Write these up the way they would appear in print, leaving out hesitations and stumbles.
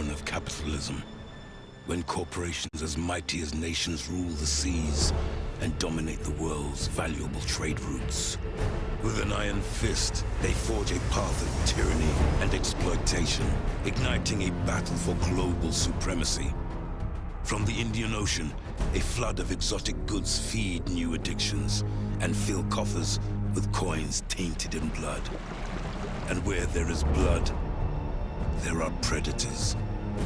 dawn of capitalism, when corporations as mighty as nations rule the seas and dominate the world's valuable trade routes. With an iron fist, they forge a path of tyranny and exploitation, igniting a battle for global supremacy. From the Indian Ocean, a flood of exotic goods feed new addictions and fill coffers with coins tainted in blood. And where there is blood, there are predators.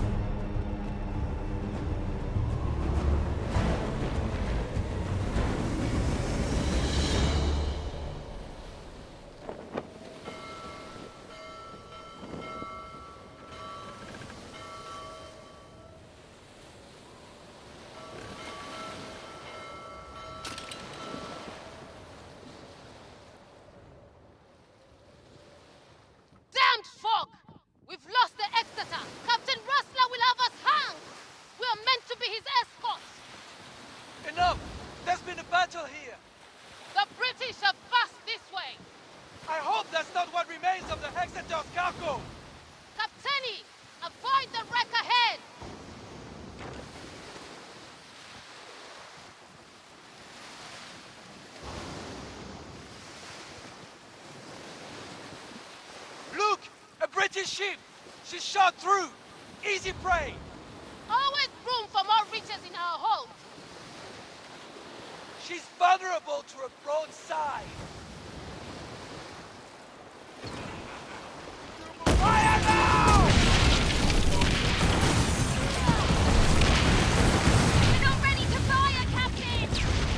Fog! We've lost the Exeter! Captain Rustler will have us hanged! We are meant to be his escorts! Enough! There's been a battle here! The British have passed this way! I hope that's not what remains of the Exeter's cargo! Captaini! Avoid the wreck ahead! Look! A British ship! She's shot through! Easy prey! Always room for more riches in our hold! She's vulnerable to a broadside! Fire now! We're not ready to fire, Captain!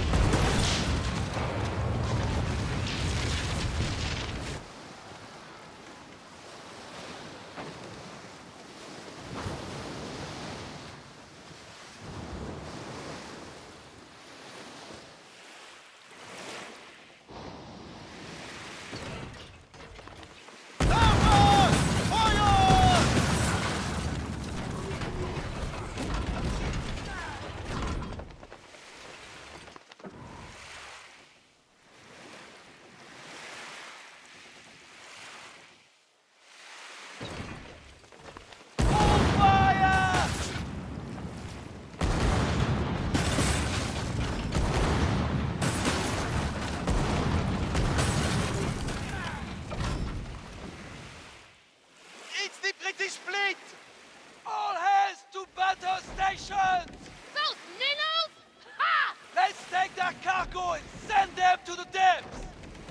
Fleet! All hands to battle stations! Those minnows? Ha! Let's take their cargo and send them to the depths!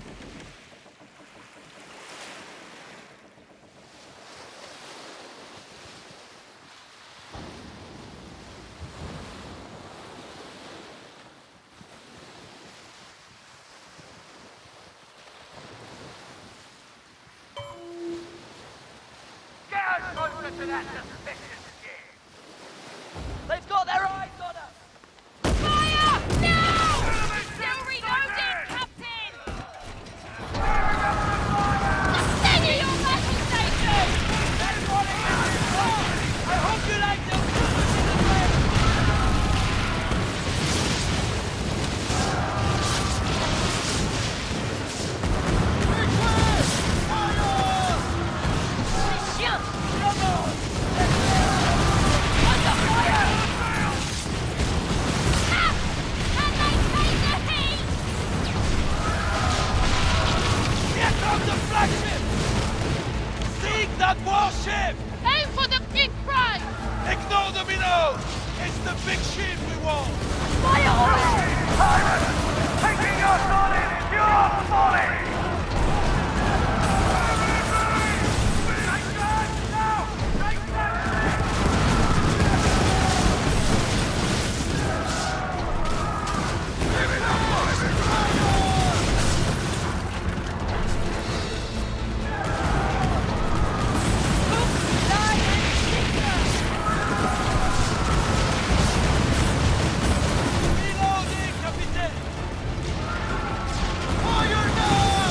To that suspicious ship. They've got their eyes on us! Fire! No! Still reloading, Captain! Steady your battle station! I hope you like them in the way! That warship! Aim for the big prize! Ignore the minnows! It's the big ship we want! Fire on it! Pirates! Taking us on in pure folly! Reloading, Captain! Fire now!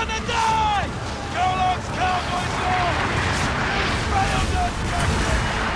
gonna die! Sherlock's Cowboys Law! Failed us, Captain!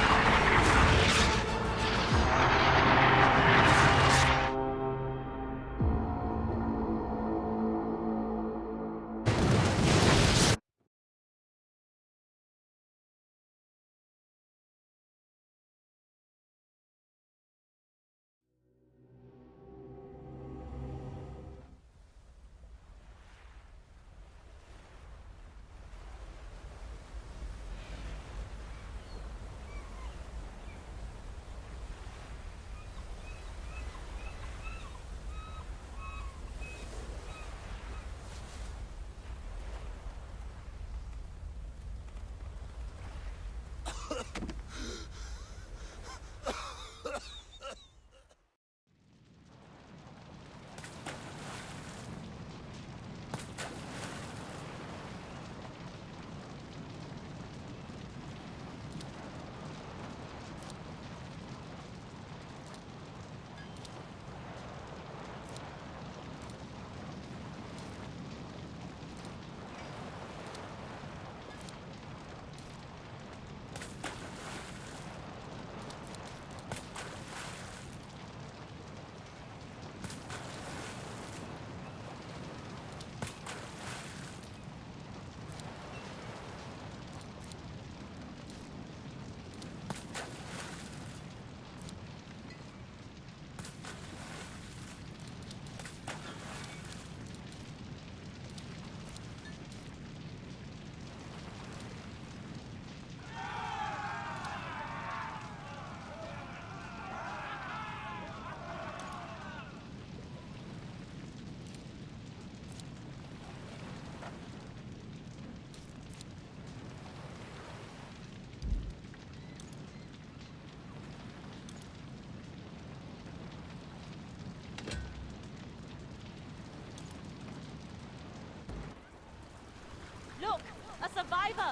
Look! A survivor!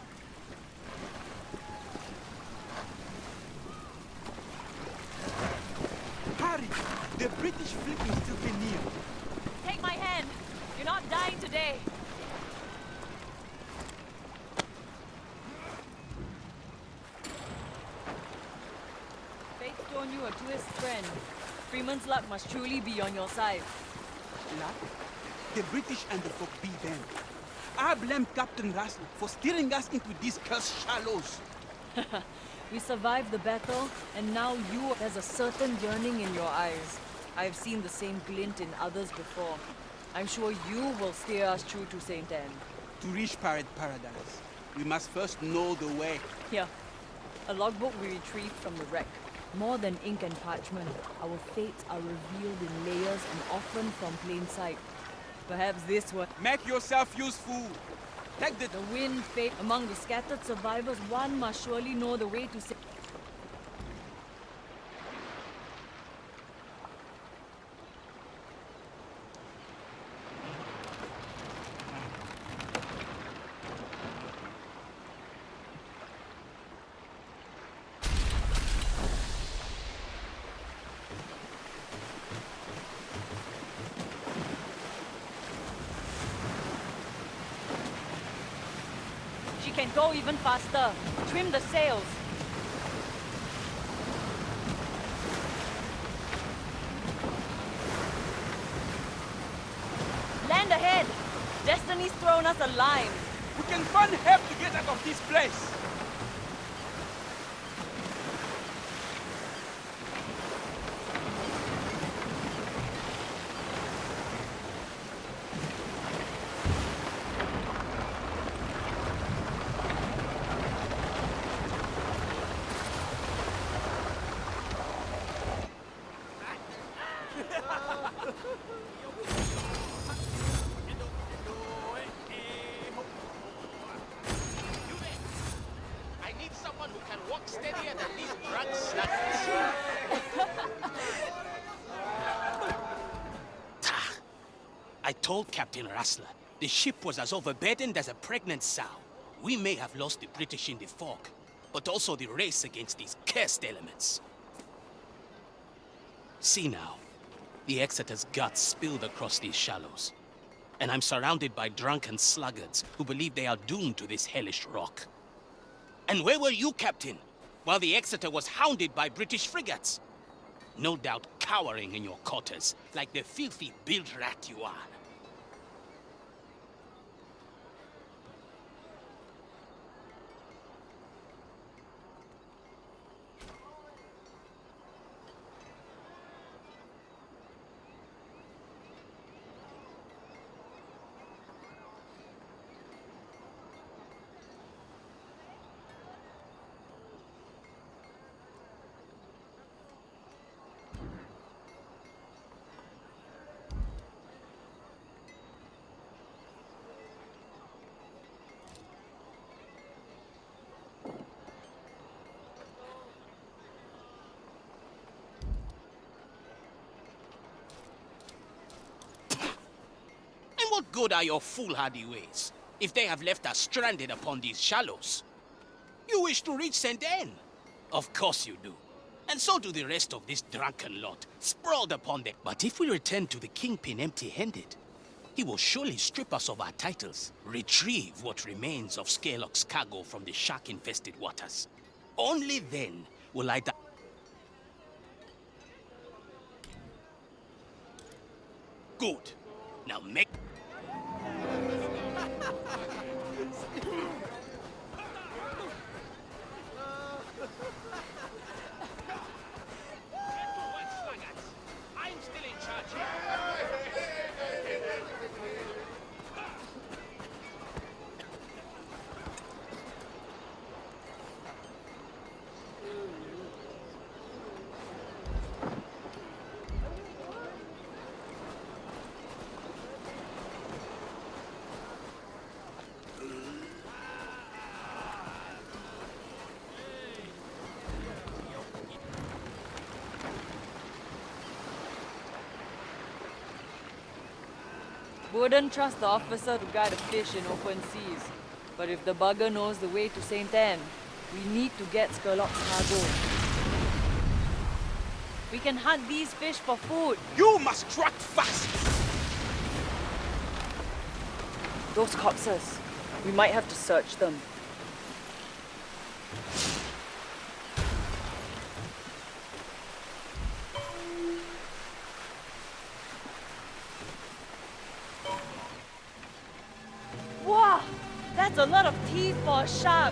Harry! The British fleet will still be near. Take my hand! You're not dying today! Fate's thrown you a twist, friend. Freeman's luck must truly be on your side. Luck? The British and the folk be them. I blame Captain Russell for steering us into these cursed shallows. We survived the battle, and now there's a certain yearning in your eyes. I've seen the same glint in others before. I'm sure you will steer us true to St. Anne. To reach Pirate Paradise, we must first know the way. Here, a logbook we retrieved from the wreck. More than ink and parchment, our fates are revealed in layers and often from plain sight. Perhaps this was... Make yourself useful. Take the... The wind fate. Among the scattered survivors, one must surely know the way to... She can go even faster. Trim the sails. Land ahead. Destiny's thrown us a line. We can find help to get out of this place. I told Captain Rassler, the ship was as overburdened as a pregnant sow. We may have lost the British in the fog, but also the race against these cursed elements. See now, the Exeter's guts spilled across these shallows. And I'm surrounded by drunken sluggards who believe they are doomed to this hellish rock. And where were you, Captain, while the Exeter was hounded by British frigates? No doubt cowering in your quarters, like the filthy bilge rat you are. What good are your foolhardy ways, if they have left us stranded upon these shallows? You wish to reach St. Anne? Of course you do. And so do the rest of this drunken lot, sprawled upon them. But if we return to the Kingpin empty-handed, he will surely strip us of our titles, retrieve what remains of Skerlock's cargo from the shark-infested waters. Only then will I... Good. Now make... I'm still in charge here. Wouldn't trust the officer to guide a fish in open seas. But if the bugger knows the way to St. Anne, we need to get Skerlock's cargo. We can hunt these fish for food. You must strike fast! Those corpses, we might have to search them. Wow! That's a lot of teeth for a shark!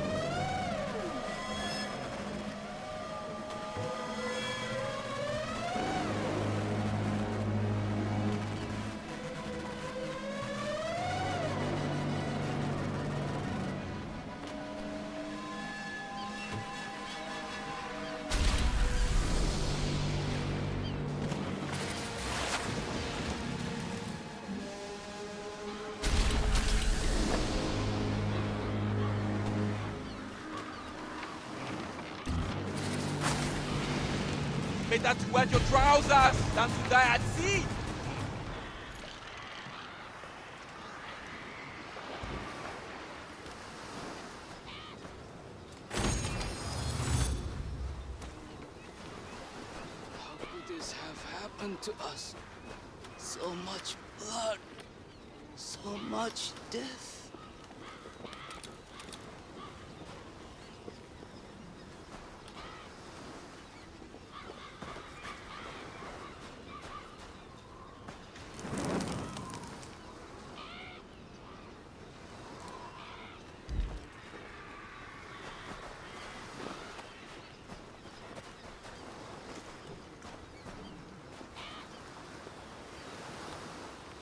Better to wear your trousers than to die at sea! How could this have happened to us? So much blood, so much death.